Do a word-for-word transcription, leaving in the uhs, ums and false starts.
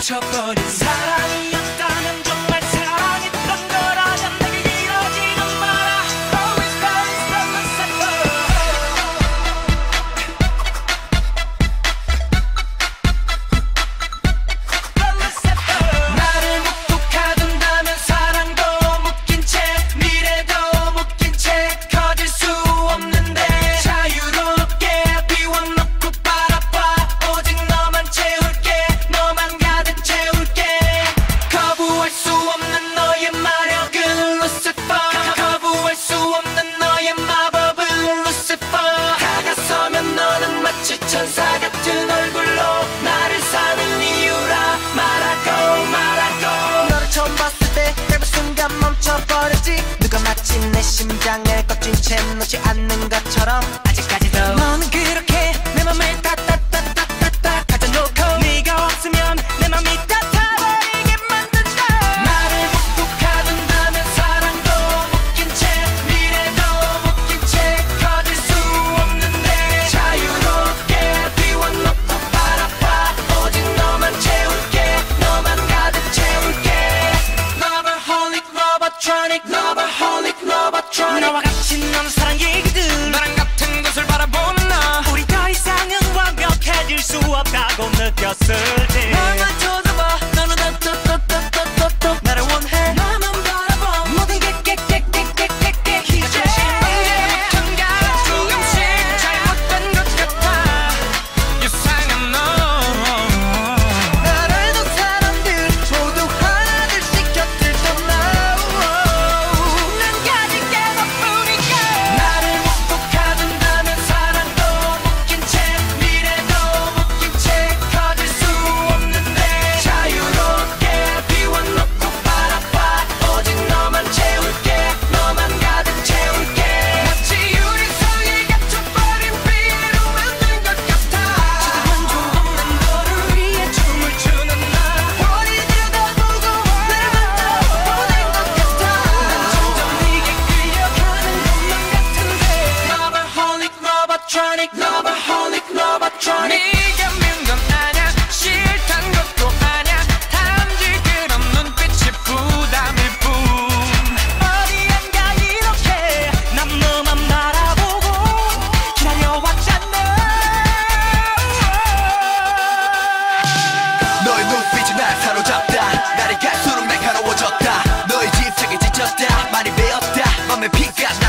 멈춰버린 사랑이었다면 정말 사랑했던 거라면 내게 이러지는 마라. Always always from Lucifer. From Lucifer. 나를 묵묵하둔다면 사랑도 묶인 채 미래도 묶인 채 커질 수 없는데 자유롭게 비워놓고 바라봐. 오직 너만 채울게 너만 가득 채울게. 거부할 수 없는 너의 마력은 Lucifer. 거부할 수 없는 너의 마법은 Lucifer. 다가서면 너는 마치 천사 같은 얼굴로 나를 사는 이유라 말하고 말하고. 너를 처음 봤을 때 짧은 순간 멈춰버렸지. 누가 마치 내 심장을 꺾인 채 놓지 않는 것처럼 아직까지도 너는 그렇게 내 맘을 따따따따따따 가져놓고 네가 없으면 내 맘이 따타버리게 만든다. 나를 묵묵하둔다면 사랑도 묶인 채 미래도 묶인 채 커질 수 없는데 자유롭게 비워놓고 바라봐. 오직 너만 채울게 너만 가득 채울게. Loverholic, lovertronic, loverholic, lovertronic. 너와 같이 나눈 사랑 얘기들 나랑 같은 곳을 바라보는 너. 우리 더 이상은 완벽해질 수 없다고 느꼈을 때 나만 쳐다봐. 너는 또또또또또또 나를 원해. 나만 바라봐. 모든 게 깨깨깨깨깨깨 이제 언제부턴가 조금씩 잘못된 것 같아. 이상한 너. 나를 알던 사람들 모두 하나둘씩 곁을 떠나. 난 가진 게 너뿐이니까. 나를 묵묵하둔다면 사랑도 묶인 채 미래도 묶인 채 커질 수 없는데 자유롭게 비워놓고 바라봐. 오직 너만 채울게 너만 가득 채울게. 마치 유리석이 갇혀버린 비로 만든 것 같아. 지금은 조금만 너를 위해 춤을 추는 나. 머리 들여다보고 나를 만져보낸 것 같아. 난 점점 네게 끌려가는 것만 같은데. Loverholic, lovertronic, loverholic, lovertronic. 네가 미운 건 아냐 싫단 것도 아냐. 단지 그런 눈빛이 부담일 뿐. 어디엔가 이렇게 난 너만 바라보고 기다려왔잖아. 너의 눈빛이 날 사로잡다. 날이 갈수록 날카로워졌다. 너의 집착에 지쳤다. 많이 배웠다. 맘에 피가 나